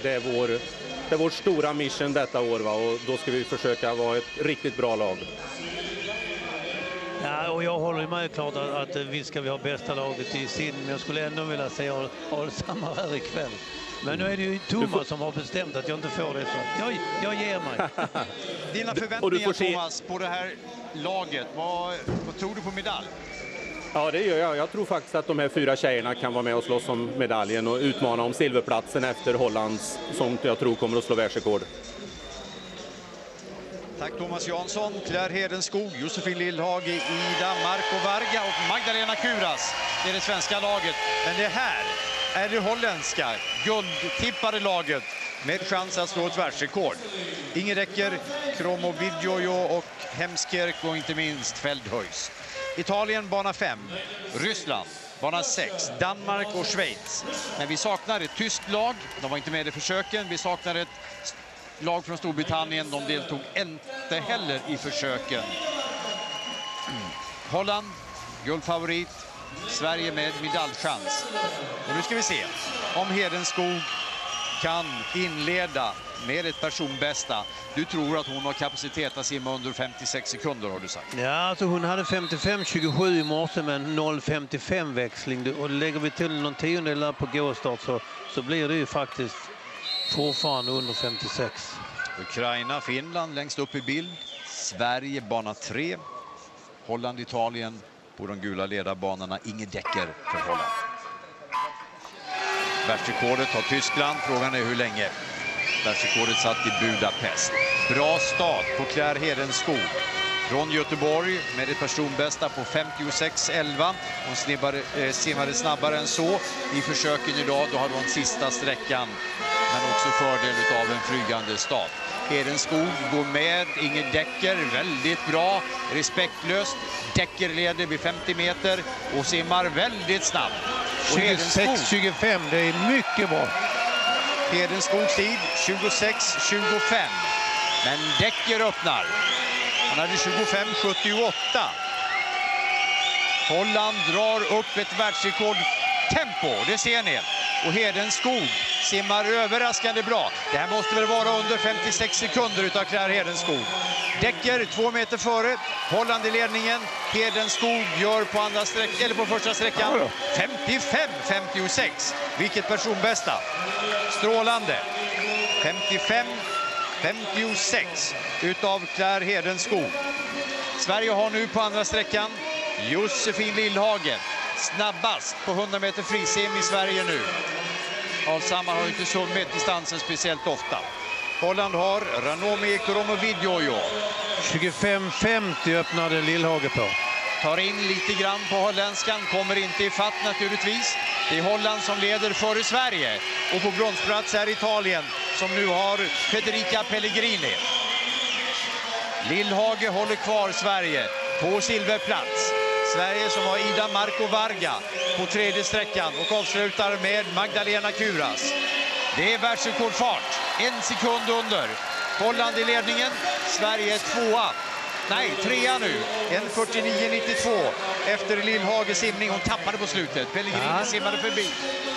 det är vår stora mission detta år, va? Och då ska vi försöka vara ett riktigt bra lag. Ja, och jag håller med klart att visst ska vi ha bästa laget i Sydney, men jag skulle ändå vilja se samma här ikväll. Men nu är det ju Thomas som har bestämt att jag inte får det, så jag ger mig. Dina förväntningar, Thomas, på det här laget, vad tror du på medalj? Ja, det gör jag. Jag tror faktiskt att de här 4 tjejerna kan vara med och slåss om medaljen och utmana om silverplatsen efter Hollands, som jag tror kommer att slå världsrekord. Tack Thomas Jansson, Claire Hedenskog, Josefin Lillhage, Ida Marco Varga och Magdalena Kuras. Det är det svenska laget. Men det här är det holländska guldtippade laget med chans att slå ett världsrekord. Inger Decker, Kromowidjojo och Hemskerk och inte minst Feldhuis. Italien bana 5, Ryssland bana 6, Danmark och Schweiz. Men vi saknar ett tyskt lag, de var inte med i försöken. Vi saknar ett lag från Storbritannien, de deltog inte heller i försöken. Holland, guldfavorit, Sverige med medaljchans. Och nu ska vi se om Hedenskog kan inleda med ett personbästa. Du tror att hon har kapacitet att simma under 56 sekunder, har du sagt. Ja, alltså hon hade 55-27 i morse med en 0,55 växling. Och lägger vi till någon tiondel där på gåstart så blir det ju faktiskt fortfarande under 56. Ukraina, Finland längst upp i bild. Sverige bana 3. Holland, Italien på de gula ledarbanorna. Inger Decker för Holland. Världsrekordet har Tyskland. Frågan är hur länge. Världsrekordet satt i Budapest. Bra start på Claire Hedenskog från Göteborg med det personbästa på 56,11. Hon simmade snabbare än så i försöken idag. Då hade hon sista sträckan, men också fördel av en flygande start. Hedenskog går med Inger Decker, väldigt bra, respektlöst. Decker leder vid 50 meter och simmar väldigt snabbt. 26-25, det är mycket bra. Hedenskogs tid 26-25. Men Decker öppnar. Han hade 25-78. Holland drar upp ett världsrekordtempo, det ser ni. Och Hedenskog simmar överraskande bra. Det här måste väl vara under 56 sekunder utav Claire Hedenskog. Decker 2 meter före, Holland i ledningen. Hedenskog gör på andra eller på första sträckan 55-56. Vilket personbästa. Strålande. 55-56 utav Claire Hedenskog. Sverige har nu på andra sträckan Josefin Lillhage. Snabbast på 100 meter frisim i Sverige nu. Alshammar har ju inte summit distansen speciellt ofta. Holland har Ranomi Kromowidjojo. 25-50 öppnade Lillhage på. Tar in lite grann på holländskan, kommer inte i fatt naturligtvis. Det är Holland som leder före Sverige. Och på bronsplats är Italien som nu har Federica Pellegrini. Lillhage håller kvar Sverige på silverplats. Sverige som har Ida Marco Varga på tredje sträckan och avslutar med Magdalena Kuras. Det är världsrekordfart, 1 sekund under. Holland i ledningen, Sverige 2:a. Nej, 3:a nu. 1:49,92 efter Lillhages simning. Hon tappade på slutet. Pellegrini simmade förbi.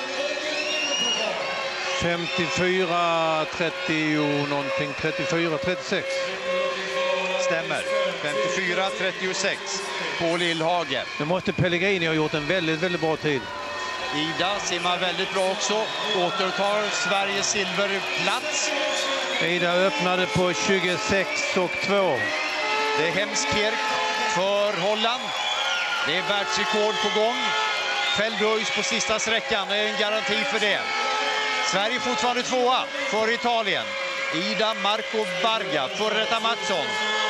54-30 någonting, 34-36. Stämmer. 54-36 på Lillhage. Nu måste Pellegrini ha gjort en väldigt, väldigt bra tid. Ida simmar väldigt bra också. Återtar Sveriges silverplats. Ida öppnade på 26,2. Det är Hemskerk för Holland. Det är världsrekord på gång. Feldhuis på sista sträckan är en garanti för det. Sverige fortfarande 2:a för Italien. Ida Marco Varga för Retta Mattsson.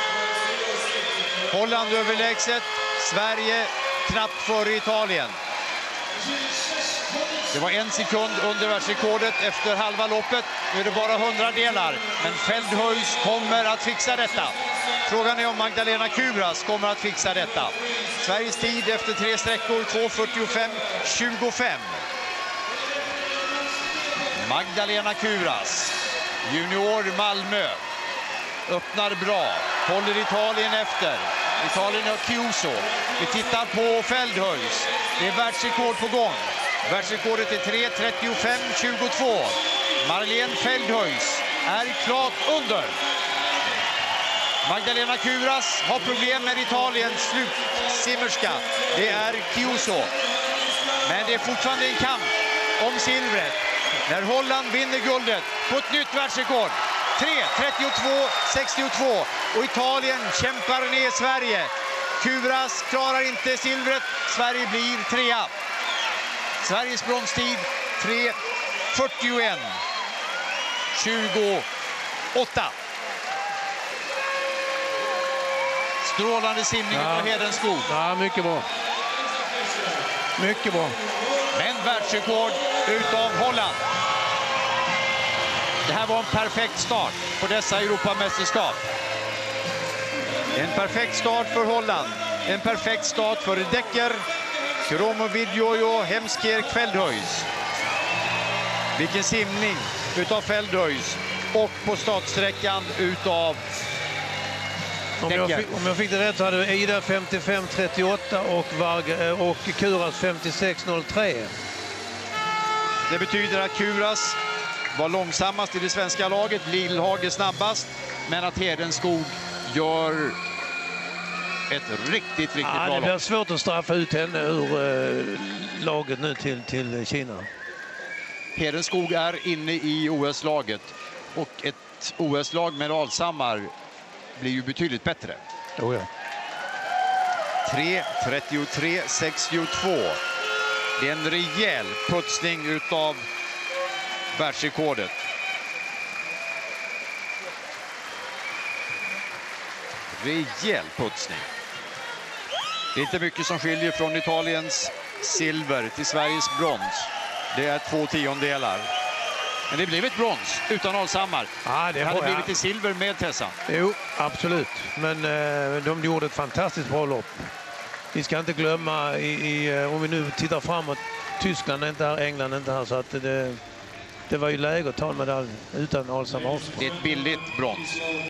Holland överlägset. Sverige knappt före Italien. Det var 1 sekund under världsrekordet efter halva loppet. Nu är det bara 100 delar. Men Feldhuis kommer att fixa detta. Frågan är om Magdalena Kuras kommer att fixa detta. Sveriges tid efter 3 sträckor 2:45,25. Magdalena Kuras, junior Malmö, öppnar bra. Håller Italien efter. Italien har Chiuso. Vi tittar på Feldhuis. Det är världsrekord på gång. Världsrekordet är 3:35,22. Marlene Feldhuis är klart under. Magdalena Kuras har problem med Italiens slutsimmerska. Det är Chiuso. Men det är fortfarande en kamp om silvret. När Holland vinner guldet på ett nytt världsrekord. 3:32,62. Och Italien kämpar ner Sverige. Kuras klarar inte silvret. Sverige blir trea. Sveriges bronstid 3:41,28. Strålande simning på Hedenskog. Ja, mycket bra. Mycket bra. Men världsrekord utav Holland. Det här var en perfekt start på dessa Europamästerskap. En perfekt start för Holland. En perfekt start för Decker, Kromovidjojo, Hemsker, Feldhuis. Vilken simning utav Feldhuis. Och på startsträckan utav Decker. Om jag fick det rätt så hade Ida 55,38 och Kuras 56,03. Det betyder att Kuras var långsammast i det svenska laget, Lillhage snabbast, men att Hedenskog gör ett riktigt bra det lopp. blir svårt att straffa ut henne ur laget nu till Kina. Hedenskog är inne i OS-laget och ett OS-lag med Alshammar blir ju betydligt bättre. Oh ja. 3:33,62. Det är en rejäl putsning utav världsrekordet. Rejäl putsning. Det är inte mycket som skiljer från Italiens silver till Sveriges brons. Det är 2 tiondelar. Men det blev ett brons utan Alshammar. Det hade blivit ett silver med Tessa. Jo, absolut. Men de gjorde ett fantastiskt bra lopp. Vi ska inte glömma, om vi nu tittar framåt, Tyskland är inte här, England är inte här. Så att det var ju läge att ta en medalj utan Alshammar också. Det är ett billigt brons.